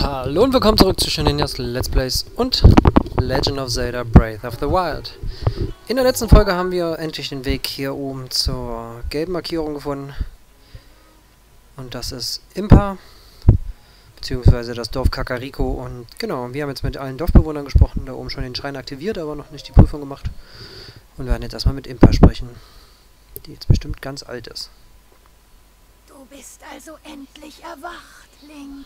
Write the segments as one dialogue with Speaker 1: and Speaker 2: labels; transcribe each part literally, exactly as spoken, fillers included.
Speaker 1: Hallo und willkommen zurück zu Ninjas Let's Plays und Legend of Zelda Breath of the Wild. In der letzten Folge haben wir endlich den Weg hier oben zur gelben Markierung gefunden. Und das ist Impa, beziehungsweise das Dorf Kakariko. Und genau, wir haben jetzt mit allen Dorfbewohnern gesprochen, da oben schon den Schrein aktiviert, aber noch nicht die Prüfung gemacht. Und werden jetzt erstmal mit Impa sprechen, die jetzt bestimmt ganz alt ist.
Speaker 2: Du bist also endlich erwacht, Link.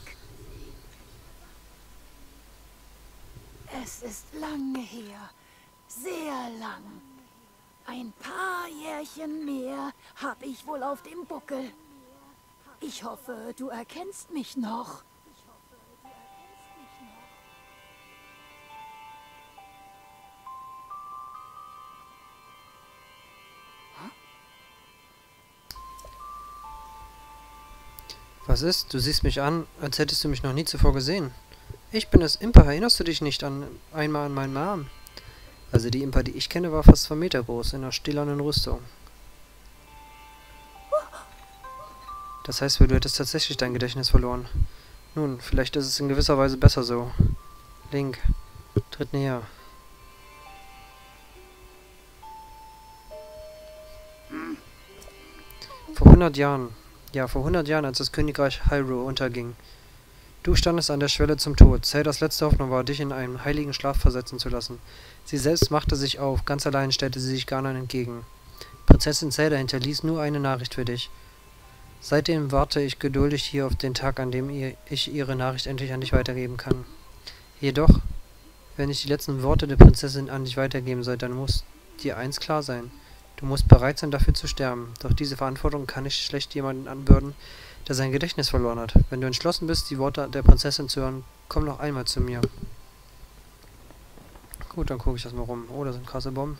Speaker 2: Es ist lange her, sehr lang. Ein paar Jährchen mehr habe ich wohl auf dem Buckel. Ich hoffe, du erkennst mich noch.
Speaker 1: Was ist? Du siehst mich an, als hättest du mich noch nie zuvor gesehen. Ich bin es, Impa. Erinnerst du dich nicht an einmal an meinen Namen? Also die Impa, die ich kenne, war fast zwei Meter groß, in einer stählernen Rüstung. Das heißt, du hättest tatsächlich dein Gedächtnis verloren. Nun, vielleicht ist es in gewisser Weise besser so. Link, tritt näher. Vor hundert Jahren, ja, vor hundert Jahren, als das Königreich Hyrule unterging. Du standest an der Schwelle zum Tod. Zeldas letzte Hoffnung war, dich in einen heiligen Schlaf versetzen zu lassen. Sie selbst machte sich auf, ganz allein stellte sie sich Ganon entgegen. Prinzessin Zelda hinterließ nur eine Nachricht für dich. Seitdem warte ich geduldig hier auf den Tag, an dem ihr, ich ihre Nachricht endlich an dich weitergeben kann. Jedoch, wenn ich die letzten Worte der Prinzessin an dich weitergeben soll, dann muss dir eins klar sein. Du musst bereit sein, dafür zu sterben. Doch diese Verantwortung kann ich schlecht jemanden anbürden, der sein Gedächtnis verloren hat. Wenn du entschlossen bist, die Worte der Prinzessin zu hören, komm noch einmal zu mir. Gut, dann gucke ich das mal rum. Oh, da sind krasse Bomben.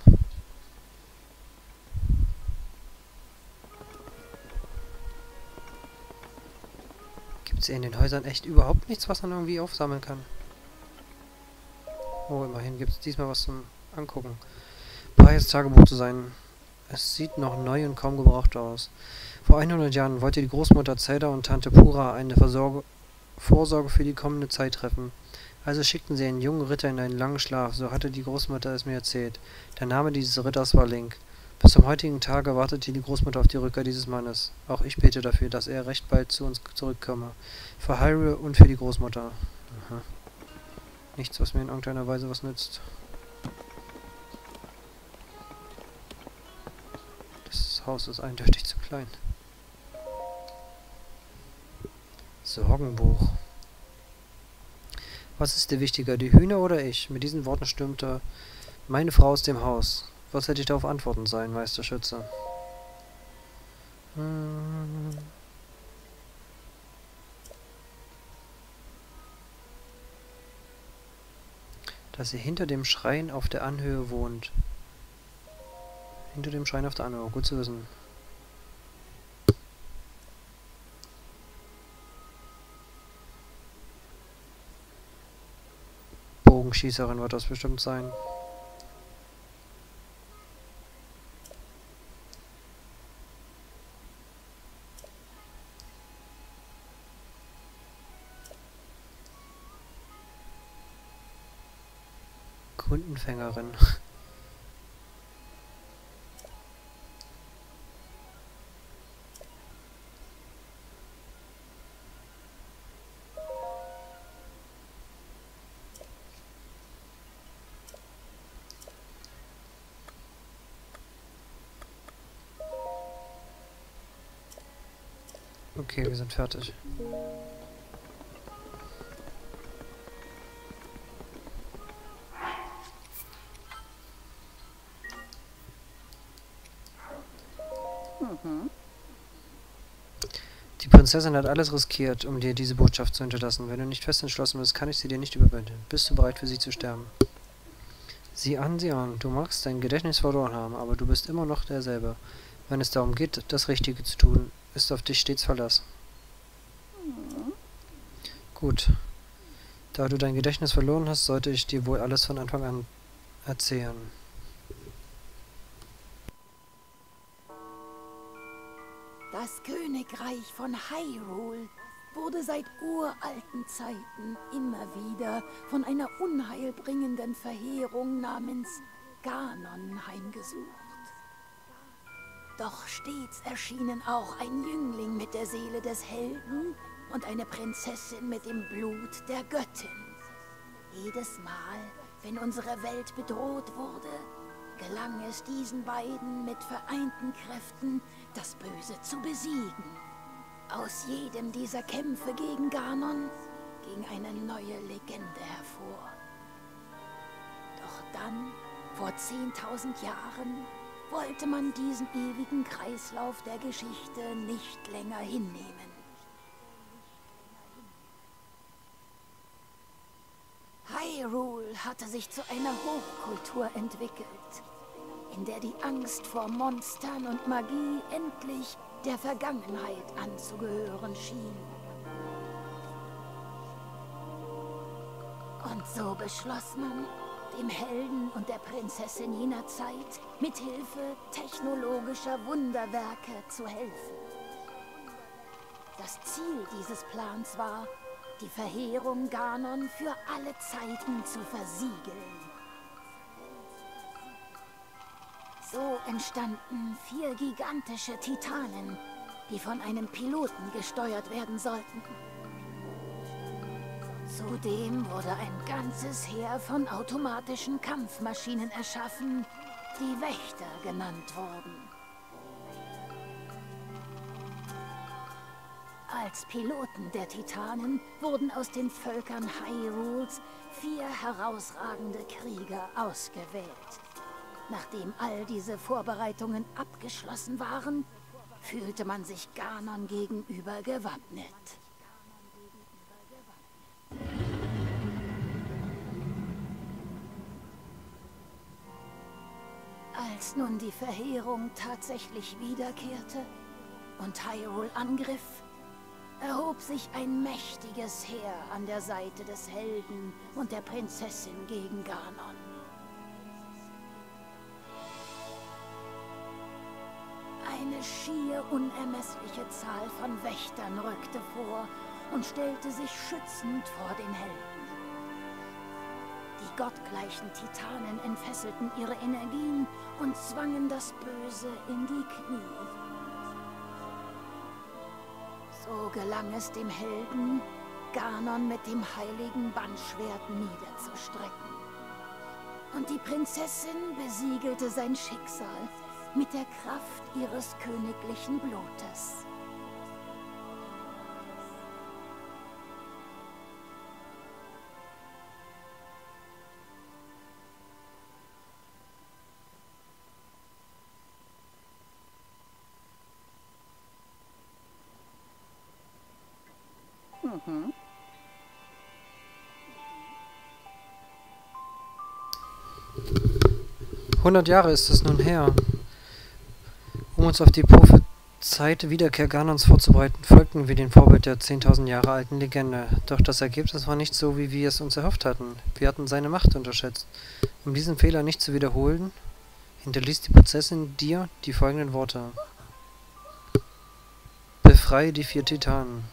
Speaker 1: Gibt es hier in den Häusern echt überhaupt nichts, was man irgendwie aufsammeln kann? Oh, immerhin gibt es diesmal was zum Angucken. Braies Tagebuch zu sein. Es sieht noch neu und kaum gebraucht aus. Vor hundert Jahren wollte die Großmutter Zelda und Tante Pura eine Versorge Vorsorge für die kommende Zeit treffen. Also schickten sie einen jungen Ritter in einen langen Schlaf, so hatte die Großmutter es mir erzählt. Der Name dieses Ritters war Link. Bis zum heutigen Tage wartete die Großmutter auf die Rückkehr dieses Mannes. Auch ich bete dafür, dass er recht bald zu uns zurückkomme. Für Hyrule und für die Großmutter. Aha. Nichts, was mir in irgendeiner Weise was nützt. Das Haus ist eindeutig zu klein. Sorgenbuch. Was ist dir wichtiger, die Hühner oder ich? Mit diesen Worten stürmte meine Frau aus dem Haus. Was hätte ich darauf antworten sollen, Meisterschütze? Hm. Dass sie hinter dem Schrein auf der Anhöhe wohnt. Hinter dem Schrein auf der Anhöhe, gut zu wissen. Bogenschießerin wird das bestimmt sein. Kundenfängerin. Okay, wir sind fertig.
Speaker 2: Mhm.
Speaker 1: Die Prinzessin hat alles riskiert, um dir diese Botschaft zu hinterlassen. Wenn du nicht fest entschlossen bist, kann ich sie dir nicht überbieten. Bist du bereit, für sie zu sterben? Sieh an, sieh an. Du magst dein Gedächtnis verloren haben, aber du bist immer noch derselbe. Wenn es darum geht, das Richtige zu tun, ist auf dich stets Verlass.
Speaker 2: Mhm.
Speaker 1: Gut. Da du dein Gedächtnis verloren hast, sollte ich dir wohl alles von Anfang an erzählen.
Speaker 2: Das Königreich von Hyrule wurde seit uralten Zeiten immer wieder von einer unheilbringenden Verheerung namens Ganon heimgesucht. Doch stets erschienen auch ein Jüngling mit der Seele des Helden und eine Prinzessin mit dem Blut der Göttin. Jedes Mal, wenn unsere Welt bedroht wurde, gelang es diesen beiden mit vereinten Kräften, das Böse zu besiegen. Aus jedem dieser Kämpfe gegen Ganon ging eine neue Legende hervor. Doch dann, vor zehntausend Jahren, wollte man diesen ewigen Kreislauf der Geschichte nicht länger hinnehmen. Hyrule hatte sich zu einer Hochkultur entwickelt, in der die Angst vor Monstern und Magie endlich der Vergangenheit anzugehören schien. Und so beschloss man, dem Helden und der Prinzessin jener Zeit mit Hilfe technologischer Wunderwerke zu helfen. Das Ziel dieses Plans war, die Verheerung Ganon für alle Zeiten zu versiegeln. So entstanden vier gigantische Titanen, die von einem Piloten gesteuert werden sollten. Zudem wurde ein ganzes Heer von automatischen Kampfmaschinen erschaffen, die Wächter genannt wurden. Als Piloten der Titanen wurden aus den Völkern Hyrules vier herausragende Krieger ausgewählt. Nachdem all diese Vorbereitungen abgeschlossen waren, fühlte man sich Ganon gegenüber gewappnet. Als nun die Verheerung tatsächlich wiederkehrte und Hyrule angriff, erhob sich ein mächtiges Heer an der Seite des Helden und der Prinzessin gegen Ganon. Eine schier unermessliche Zahl von Wächtern rückte vor und stellte sich schützend vor den Helden. Die gottgleichen Titanen entfesselten ihre Energien und zwangen das Böse in die Knie. So gelang es dem Helden, Ganon mit dem heiligen Bannschwert niederzustrecken. Und die Prinzessin besiegelte sein Schicksal mit der Kraft ihres königlichen Blutes.
Speaker 3: Mhm.
Speaker 1: Hundert Jahre ist es nun her. Um uns auf die prophezeite Wiederkehr Ganons vorzubereiten, folgten wir dem Vorbild der zehntausend Jahre alten Legende. Doch das Ergebnis war nicht so, wie wir es uns erhofft hatten. Wir hatten seine Macht unterschätzt. Um diesen Fehler nicht zu wiederholen, hinterließ die Prinzessin dir die folgenden Worte. Befreie die vier Titanen.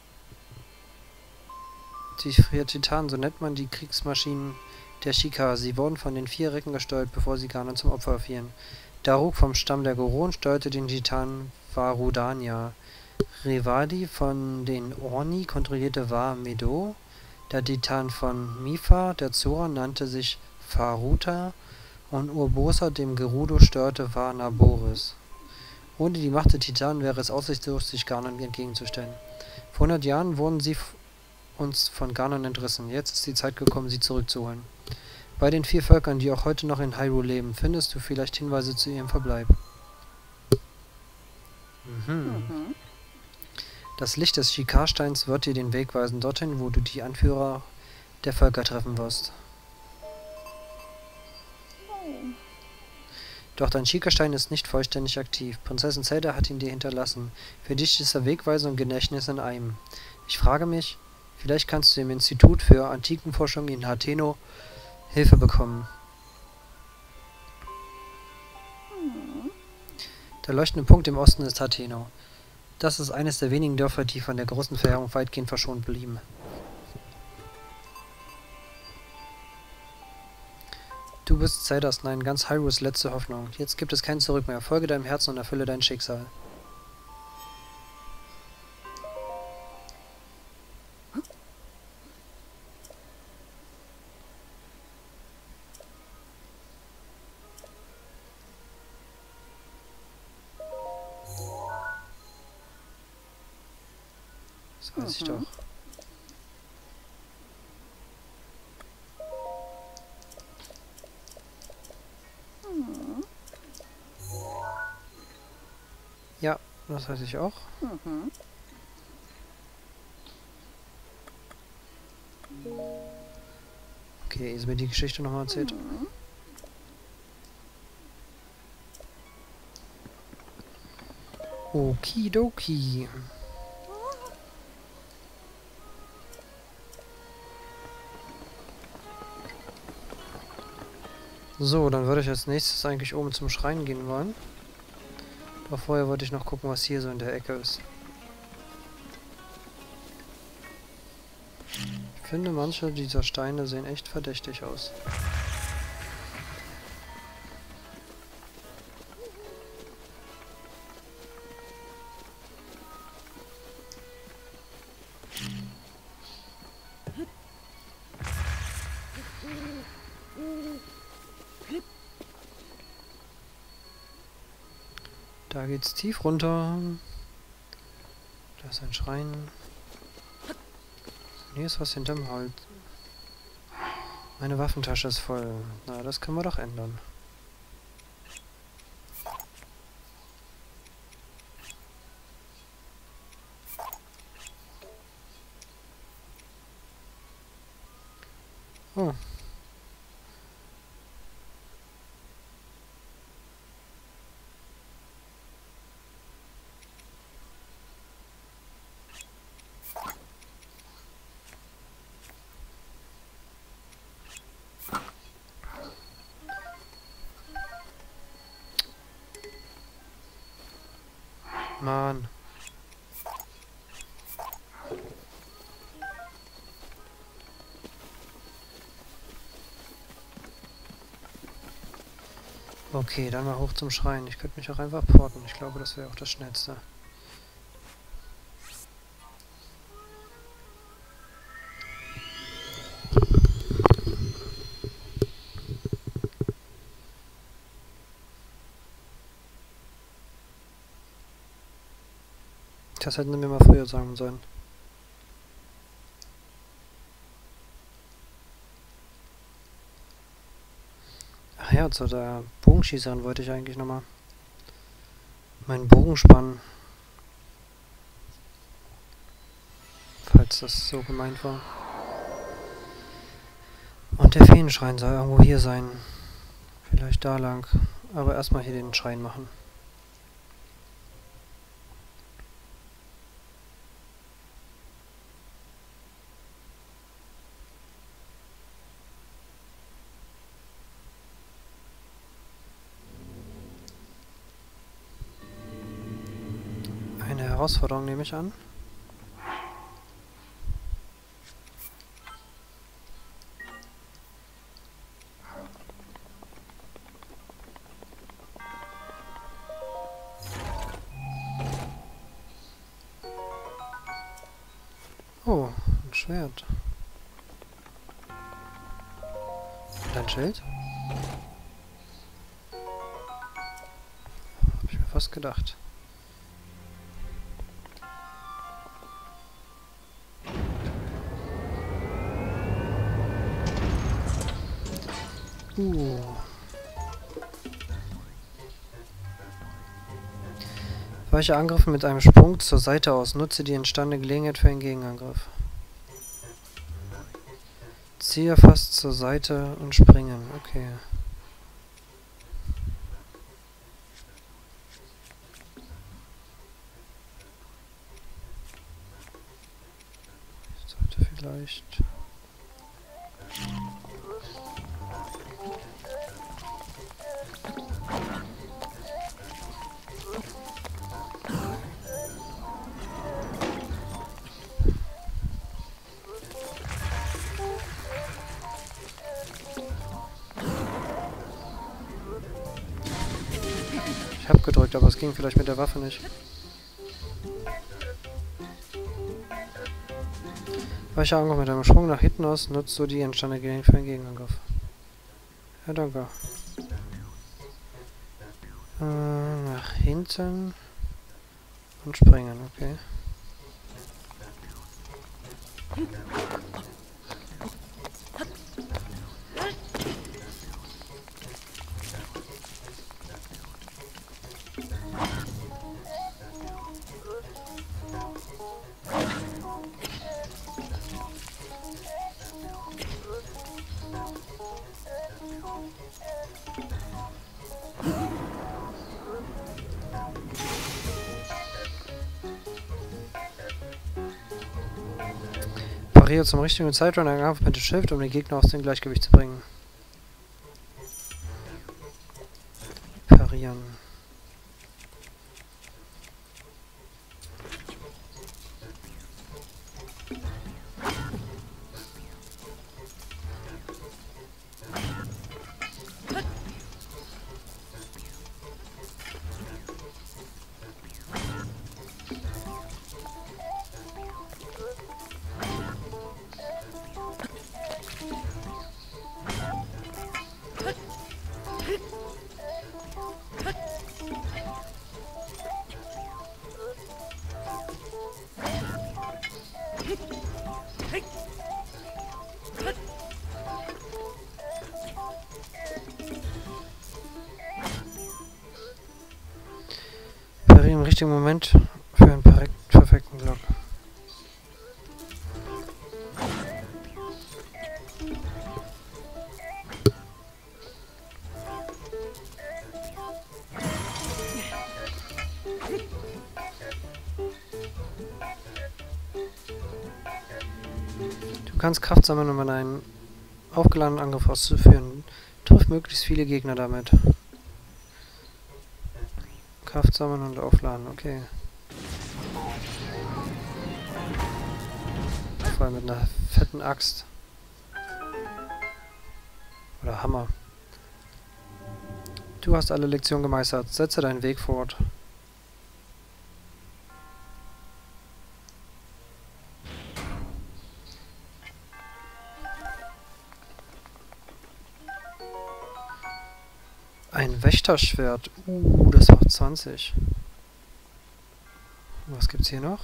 Speaker 1: Die vier Titanen, so nennt man die Kriegsmaschinen der Sheikah. Sie wurden von den vier Recken gesteuert, bevor sie Ganon zum Opfer fielen. Daruk vom Stamm der Goron steuerte den Titan Varudania. Revadi von den Orni kontrollierte Var Medo. Der Titan von Mipha, der Zora, nannte sich Faruta. Und Urbosa, dem Gerudo, steuerte Var Naboris. Ohne die Macht der Titanen wäre es aussichtslos, sich Ganon entgegenzustellen. Vor hundert Jahren wurden sie uns von Ganon entrissen. Jetzt ist die Zeit gekommen, sie zurückzuholen. Bei den vier Völkern, die auch heute noch in Hyrule leben, findest du vielleicht Hinweise zu ihrem Verbleib. Mhm. Mhm. Das Licht des Sheikah-Steins wird dir den Weg weisen dorthin, wo du die Anführer der Völker treffen wirst. Doch dein Sheikah-Stein ist nicht vollständig aktiv. Prinzessin Zelda hat ihn dir hinterlassen. Für dich ist er Wegweisung und Gedächtnis in einem. Ich frage mich, vielleicht kannst du im Institut für Antikenforschung in Hateno Hilfe bekommen. Der leuchtende Punkt im Osten ist Hateno. Das ist eines der wenigen Dörfer, die von der großen Verheerung weitgehend verschont blieben. Du bist Zeldas, nein, ganz Hyrules letzte Hoffnung. Jetzt gibt es kein Zurück mehr. Folge deinem Herzen und erfülle dein Schicksal. Das weiß ich doch. Ja, das weiß ich auch.
Speaker 2: Mhm.
Speaker 1: Okay, ist mir die Geschichte nochmal erzählt.
Speaker 2: Mhm.
Speaker 1: Okidoki. So, dann würde ich als nächstes eigentlich oben zum Schrein gehen wollen. Aber vorher wollte ich noch gucken, was hier so in der Ecke ist. Ich finde, manche dieser Steine sehen echt verdächtig aus. Da geht's tief runter. Da ist ein Schrein. Hier ist was hinterm Holz. Meine Waffentasche ist voll. Na, das können wir doch ändern. Oh. Mann. Okay, dann mal hoch zum Schrein. Ich könnte mich auch einfach porten. Ich glaube, das wäre auch das Schnellste. Das hätten sie mir mal früher sagen sollen. Ach ja, zu der Bogenschießerin wollte ich eigentlich nochmal meinen Bogen spannen. Falls das so gemeint war. Und der Feenschrein soll irgendwo hier sein. Vielleicht da lang. Aber erstmal hier den Schrein machen. Eine Herausforderung nehme ich an. Oh, ein Schwert. Und ein Schild? Hab ich mir fast gedacht. Uh. Weiche Angriffe mit einem Sprung zur Seite aus. Nutze die entstandene Gelegenheit für einen Gegenangriff. Ziehe fast zur Seite und springen. Okay. Ich sollte vielleicht... gedrückt, aber es ging vielleicht mit der Waffe nicht. Weicher Angriff mit einem Sprung nach hinten aus nutzt du die entstandene Gelegenheit für einen Gegenangriff. Ja, danke. Äh, nach hinten und springen, okay. Pariere zum richtigen Zeitpunkt einen Angriff mit dem Shift, um den Gegner aus dem Gleichgewicht zu bringen. Parieren. Pariere im richtigen Moment für einen perfekt, perfekten Block. Du kannst Kraft sammeln, um einen aufgeladenen Angriff auszuführen. Triff möglichst viele Gegner damit. Kraft sammeln und aufladen, okay. Vor allem mit einer fetten Axt. Oder Hammer. Du hast alle Lektionen gemeistert. Setze deinen Weg fort. Ein Wächterschwert. Uh, das macht zwanzig. Was gibt's hier noch?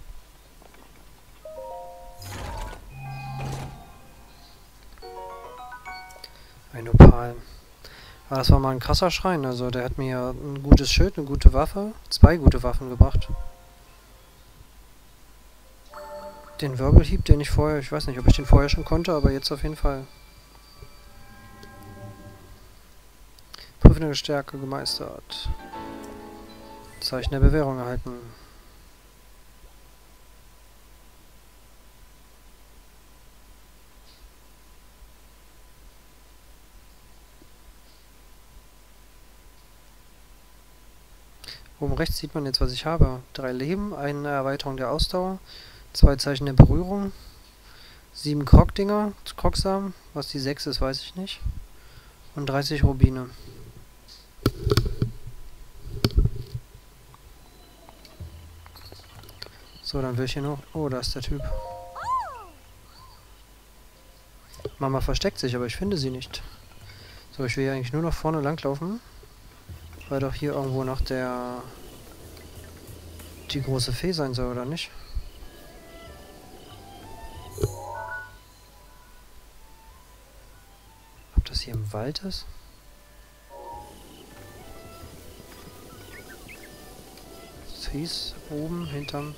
Speaker 1: Ein Opal. Aber das war mal ein krasser Schrein. Also der hat mir ein gutes Schild, eine gute Waffe, zwei gute Waffen gebracht. Den Wirbelhieb, den ich vorher, ich weiß nicht, ob ich den vorher schon konnte, aber jetzt auf jeden Fall. Prüfende Stärke gemeistert. Zeichen der Bewährung erhalten. Oben rechts sieht man jetzt, was ich habe. Drei Leben, eine Erweiterung der Ausdauer, zwei Zeichen der Berührung, sieben Krogdinger, Krogsamen, was die sechs ist, weiß ich nicht, und dreißig Rubine. So, dann will ich hier noch... Oh, da ist der Typ. Mama versteckt sich, aber ich finde sie nicht. So, ich will hier eigentlich nur noch vorne langlaufen. Weil doch hier irgendwo noch der... die große Fee sein soll, oder nicht? Ob das hier im Wald ist? Das hieß oben hinterm...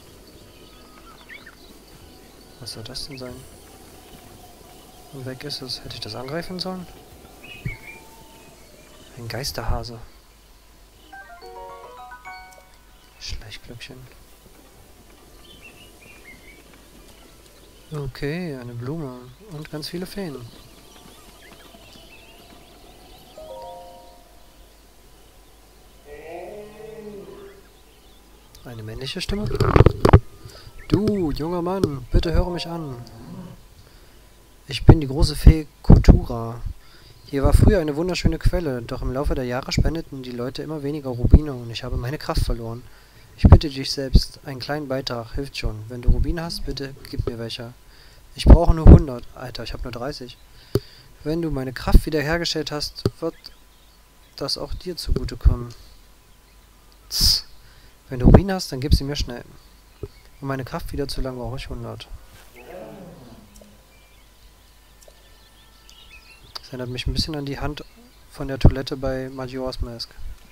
Speaker 1: Was soll das denn sein? Und weg ist es. Hätte ich das angreifen sollen? Ein Geisterhase. Schleichglöckchen. Okay, eine Blume. Und ganz viele Feen. Eine männliche Stimme? Du, junger Mann, bitte höre mich an. Ich bin die große Fee Kotura. Hier war früher eine wunderschöne Quelle, doch im Laufe der Jahre spendeten die Leute immer weniger Rubine und ich habe meine Kraft verloren. Ich bitte dich selbst, einen kleinen Beitrag, hilft schon. Wenn du Rubine hast, bitte gib mir welche. Ich brauche nur hundert. Alter, ich habe nur dreißig. Wenn du meine Kraft wiederhergestellt hast, wird das auch dir zugutekommen. Tss. Wenn du Rubine hast, dann gib sie mir schnell. Um meine Kraft wieder zu lang brauche ich hundert. Das erinnert mich ein bisschen an die Hand von der Toilette bei Majora's Mask.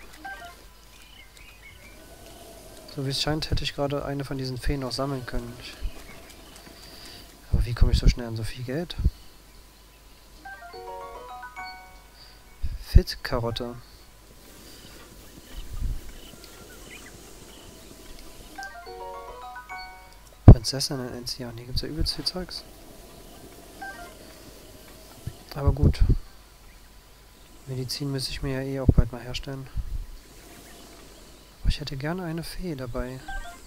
Speaker 1: So wie es scheint, hätte ich gerade eine von diesen Feen noch sammeln können. Ich Aber wie komme ich so schnell an so viel Geld? Fit-Karotte. Prinzessinnen-Enzian. Hier gibt es ja übelst viel Zeugs. Aber gut. Medizin müsste ich mir ja eh auch bald mal herstellen. Aber ich hätte gerne eine Fee dabei.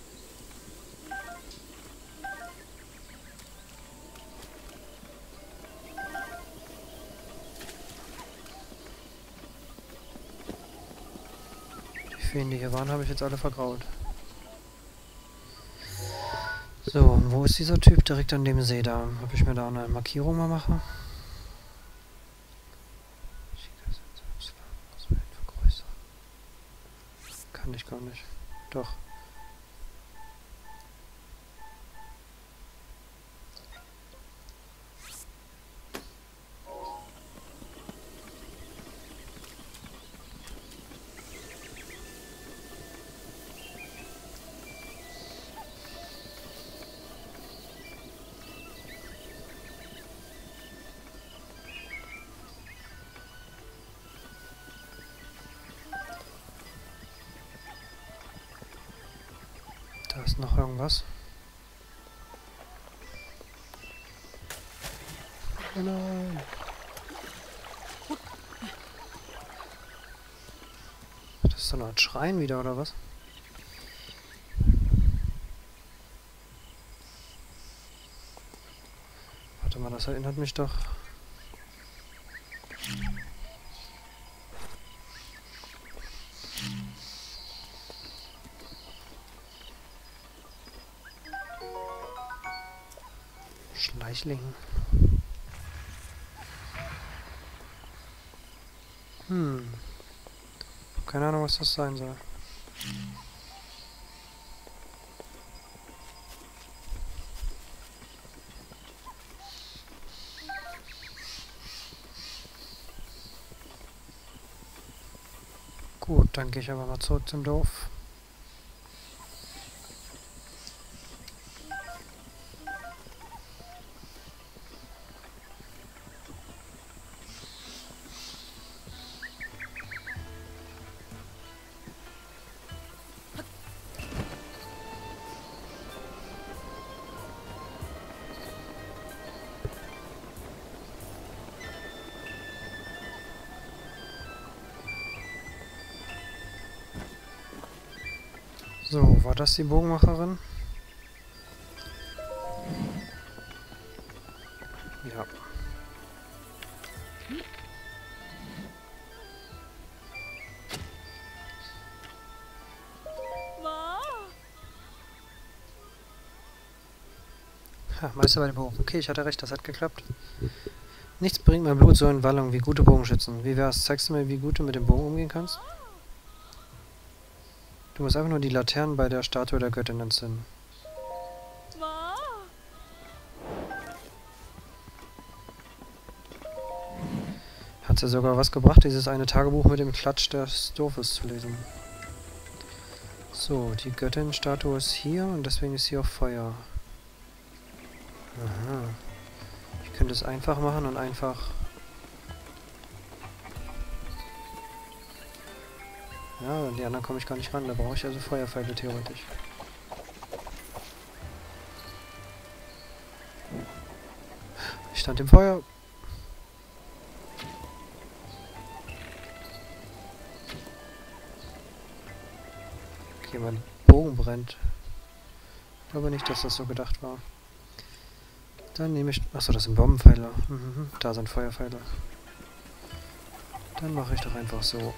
Speaker 1: Die Feen, die hier waren, habe ich jetzt alle vergrault. So, und wo ist dieser Typ? Direkt an dem See da. Ob ich mir da eine Markierung mal mache? Kann ich gar nicht. Doch. Da ist noch irgendwas. Oh nein. Das ist so eine Art Schrein wieder, oder was? Warte mal, das erinnert mich doch... Schleichling. Hm. Keine Ahnung, was das sein soll. Gut, dann gehe ich aber mal zurück zum Dorf. So, war das die Bogenmacherin? Ja. Ha, Meister bei dem Bogen. Okay, ich hatte recht, das hat geklappt. Nichts bringt mein Blut so in Wallung wie gute Bogenschützen. Wie wär's? Zeigst du mir, wie gut du mit dem Bogen umgehen kannst? Du musst einfach nur die Laternen bei der Statue der Göttin entzünden. Hat's ja sogar was gebracht, dieses eine Tagebuch mit dem Klatsch des Dorfes zu lesen. So, die Göttin-Statue ist hier und deswegen ist hier auch Feuer. Aha. Ich könnte es einfach machen und einfach... Ja, an die anderen komme ich gar nicht ran. Da brauche ich also Feuerpfeile theoretisch. Ich stand im Feuer. Okay, mein Bogen brennt. Ich glaube nicht, dass das so gedacht war. Dann nehme ich... Achso, das sind Bombenpfeile. Mhm, da sind Feuerpfeile. Dann mache ich doch einfach so.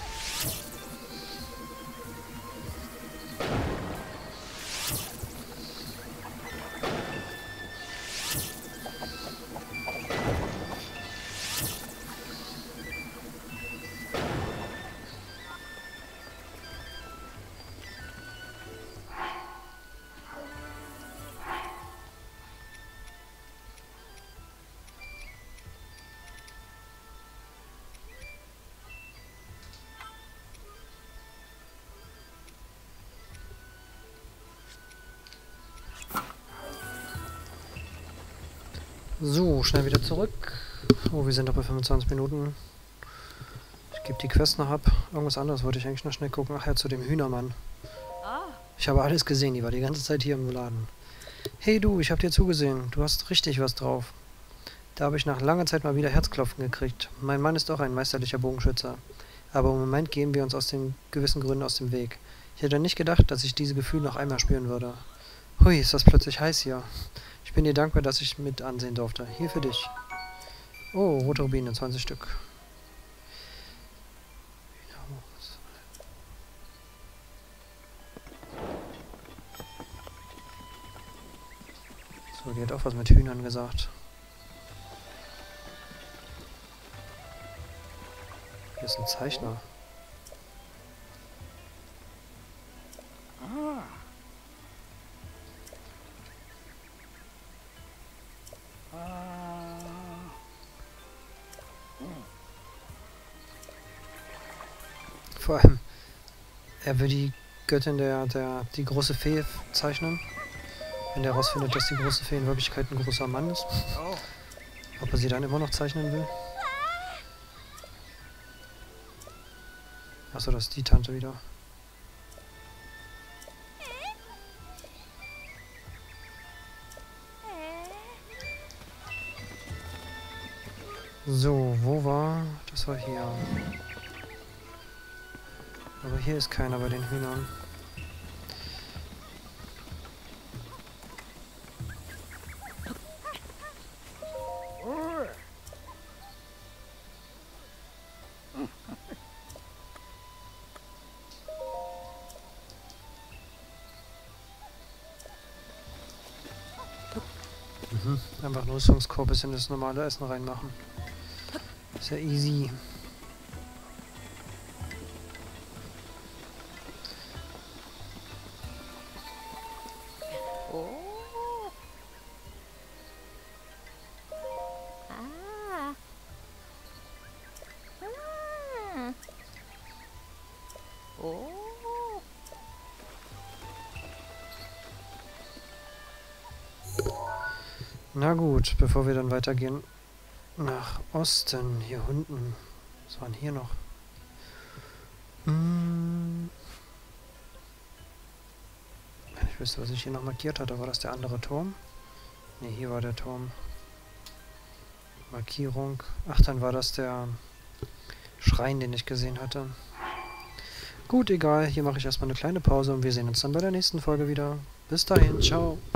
Speaker 1: So, schnell wieder zurück. Oh, wir sind noch bei fünfundzwanzig Minuten. Ich gebe die Quest noch ab. Irgendwas anderes wollte ich eigentlich noch schnell gucken. Ach ja, zu dem Hühnermann. Ich habe alles gesehen, die war die ganze Zeit hier im Laden. Hey du, ich habe dir zugesehen. Du hast richtig was drauf. Da habe ich nach langer Zeit mal wieder Herzklopfen gekriegt. Mein Mann ist auch ein meisterlicher Bogenschützer. Aber im Moment gehen wir uns aus den gewissen Gründen aus dem Weg. Ich hätte nicht gedacht, dass ich diese Gefühle noch einmal spüren würde. Hui, ist das plötzlich heiß hier. Ich bin dir dankbar, dass ich mit ansehen durfte. Hier für dich. Oh, rote Rubine, zwanzig Stück. So, die hat auch was mit Hühnern gesagt. Hier ist ein Zeichner.
Speaker 3: Ah.
Speaker 1: Vor allem, er will die Göttin der, der, die große Fee zeichnen. Wenn der herausfindet, dass die große Fee in Wirklichkeit ein großer Mann ist. Ob er sie dann immer noch zeichnen will. Achso, das ist die Tante wieder. So, wo war... Das war hier. Aber hier ist keiner bei den Hühnern. Mhm. Einfach einen Rüstungskorb bis in das normale Essen reinmachen. Ist ja easy. Na gut, bevor wir dann weitergehen nach Osten, hier unten. Was war denn hier noch? Hm. Wenn ich wüsste, was ich hier noch markiert hatte, war das der andere Turm? Ne, hier war der Turm. Markierung. Ach, dann war das der Schrein, den ich gesehen hatte. Gut, egal. Hier mache ich erstmal eine kleine Pause und wir sehen uns dann bei der nächsten Folge wieder. Bis dahin, ciao.